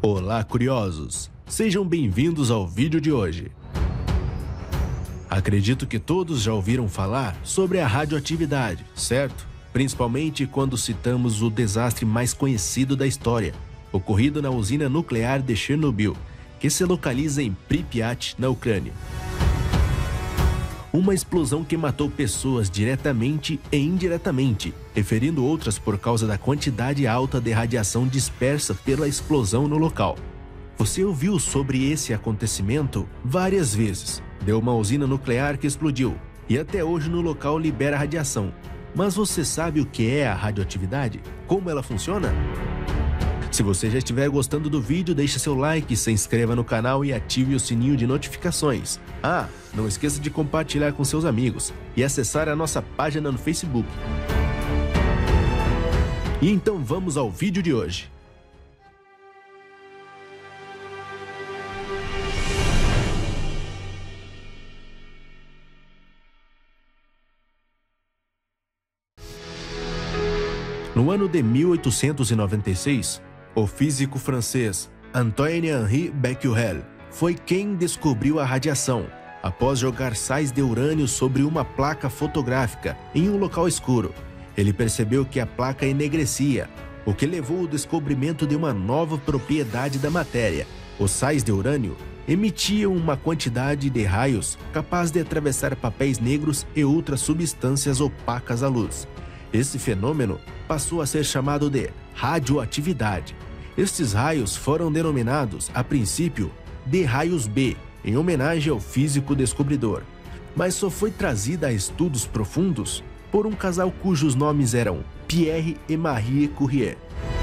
Olá, curiosos! Sejam bem-vindos ao vídeo de hoje. Acredito que todos já ouviram falar sobre a radioatividade, certo? Principalmente quando citamos o desastre mais conhecido da história, ocorrido na usina nuclear de Chernobyl, que se localiza em Pripyat, na Ucrânia. Uma explosão que matou pessoas diretamente e indiretamente, e ferindo outras por causa da quantidade alta de radiação dispersa pela explosão no local. Você ouviu sobre esse acontecimento várias vezes. Deu uma usina nuclear que explodiu, e até hoje no local libera radiação. Mas você sabe o que é a radioatividade? Como ela funciona? Se você já estiver gostando do vídeo, deixe seu like, se inscreva no canal e ative o sininho de notificações. Ah, não esqueça de compartilhar com seus amigos e acessar a nossa página no Facebook. E então vamos ao vídeo de hoje. No ano de 1896, o físico francês Antoine-Henri Becquerel foi quem descobriu a radiação, após jogar sais de urânio sobre uma placa fotográfica em um local escuro. Ele percebeu que a placa enegrecia, o que levou ao descobrimento de uma nova propriedade da matéria. Os sais de urânio emitiam uma quantidade de raios capaz de atravessar papéis negros e outras substâncias opacas à luz. Esse fenômeno passou a ser chamado de radioatividade. Estes raios foram denominados, a princípio, de raios B, em homenagem ao físico descobridor, mas só foi trazida a estudos profundos por um casal cujos nomes eram Pierre e Marie Curie.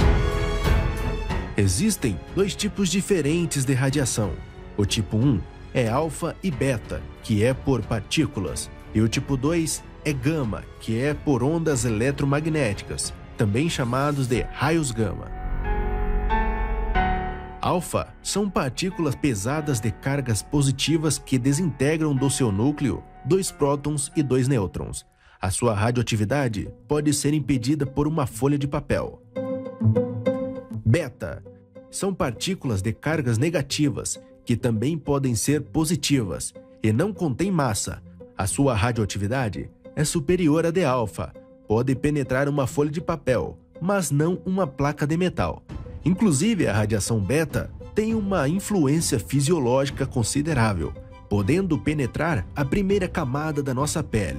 Existem dois tipos diferentes de radiação. O tipo 1 é alfa e beta, que é por partículas, e o tipo 2 é gama, que é por ondas eletromagnéticas, também chamados de raios gama. Alfa são partículas pesadas de cargas positivas que desintegram do seu núcleo 2 prótons e 2 nêutrons. A sua radioatividade pode ser impedida por uma folha de papel. Beta são partículas de cargas negativas que também podem ser positivas e não contêm massa. A sua radioatividade é superior à de alfa. Pode penetrar uma folha de papel, mas não uma placa de metal. Inclusive, a radiação beta tem uma influência fisiológica considerável, podendo penetrar a primeira camada da nossa pele.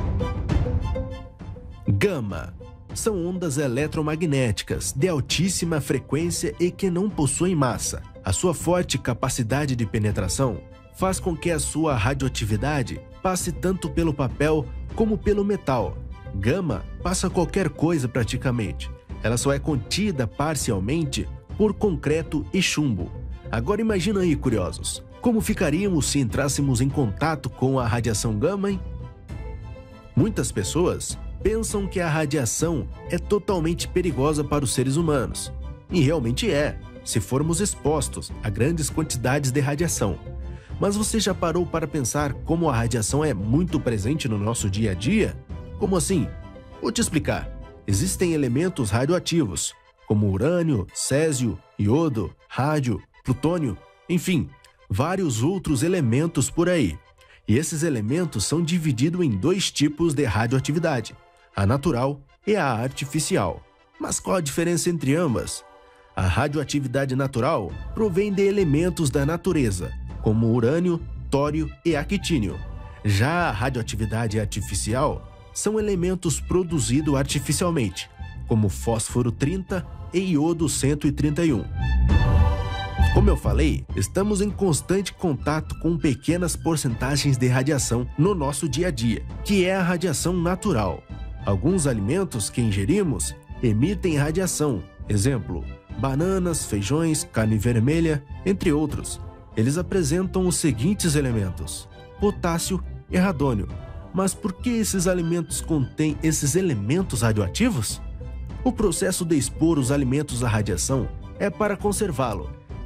Gama são ondas eletromagnéticas de altíssima frequência e que não possuem massa. A sua forte capacidade de penetração faz com que a sua radioatividade passe tanto pelo papel como pelo metal. Gama passa qualquer coisa praticamente. Ela só é contida parcialmente por concreto e chumbo. Agora imagina aí, curiosos, como ficaríamos se entrássemos em contato com a radiação gama, hein? Muitas pessoas pensam que a radiação é totalmente perigosa para os seres humanos. E realmente é, se formos expostos a grandes quantidades de radiação. Mas você já parou para pensar como a radiação é muito presente no nosso dia a dia? Como assim? Vou te explicar. Existem elementos radioativos, como urânio, césio, iodo, rádio, plutônio, enfim, vários outros elementos por aí. E esses elementos são divididos em 2 tipos de radioatividade, a natural e a artificial. Mas qual a diferença entre ambas? A radioatividade natural provém de elementos da natureza, como urânio, tório e actínio. Já a radioatividade artificial são elementos produzidos artificialmente, como fósforo 30 e iodo 131. Como eu falei, estamos em constante contato com pequenas porcentagens de radiação no nosso dia a dia, que é a radiação natural. Alguns alimentos que ingerimos emitem radiação, exemplo, bananas, feijões, carne vermelha, entre outros. Eles apresentam os seguintes elementos: potássio e radônio. Mas por que esses alimentos contêm esses elementos radioativos? O processo de expor os alimentos à radiação é para conservá-lo.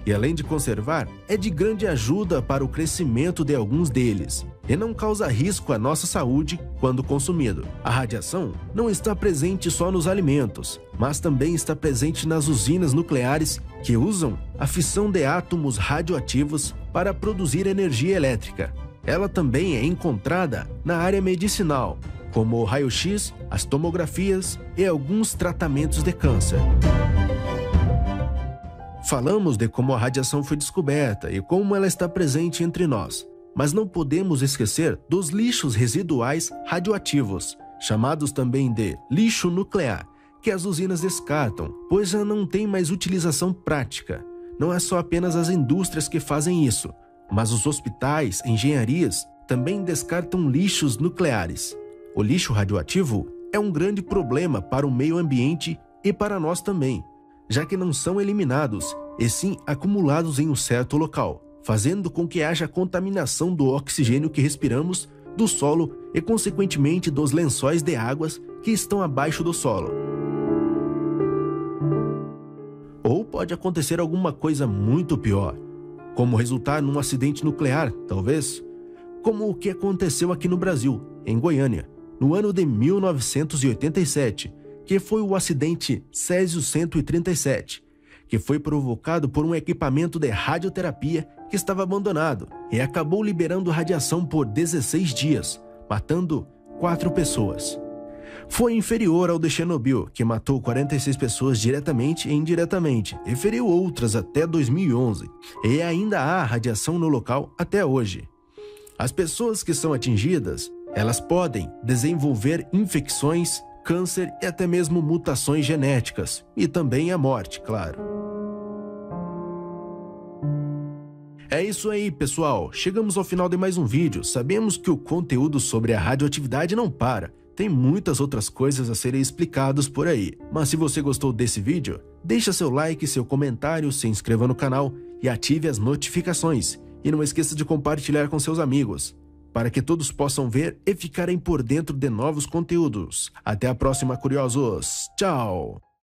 E além de conservar, é de grande ajuda para o crescimento de alguns deles e não causa risco à nossa saúde quando consumido. A radiação não está presente só nos alimentos, mas também está presente nas usinas nucleares que usam a fissão de átomos radioativos para produzir energia elétrica. Ela também é encontrada na área medicinal, como o raio-x, as tomografias e alguns tratamentos de câncer. Falamos de como a radiação foi descoberta e como ela está presente entre nós, mas não podemos esquecer dos lixos residuais radioativos, chamados também de lixo nuclear, que as usinas descartam, pois já não tem mais utilização prática. Não é só apenas as indústrias que fazem isso, mas os hospitais, engenharias, também descartam lixos nucleares. O lixo radioativo é um grande problema para o meio ambiente e para nós também, já que não são eliminados, e sim acumulados em um certo local, fazendo com que haja contaminação do oxigênio que respiramos, do solo e, consequentemente, dos lençóis de águas que estão abaixo do solo. Ou pode acontecer alguma coisa muito pior, como resultar num acidente nuclear, talvez, como o que aconteceu aqui no Brasil, em Goiânia, no ano de 1987, que foi o acidente Césio-137, que foi provocado por um equipamento de radioterapia que estava abandonado e acabou liberando radiação por 16 dias, matando 4 pessoas. Foi inferior ao de Chernobyl, que matou 46 pessoas diretamente e indiretamente e feriu outras até 2011, e ainda há radiação no local até hoje. As pessoas que são atingidas, elas podem desenvolver infecções, câncer e até mesmo mutações genéticas, e também a morte, claro. É isso aí, pessoal. Chegamos ao final de mais um vídeo. Sabemos que o conteúdo sobre a radioatividade não para. Tem muitas outras coisas a serem explicadas por aí. Mas se você gostou desse vídeo, deixa seu like, seu comentário, se inscreva no canal e ative as notificações. E não esqueça de compartilhar com seus amigos, para que todos possam ver e ficarem por dentro de novos conteúdos. Até a próxima, curiosos. Tchau!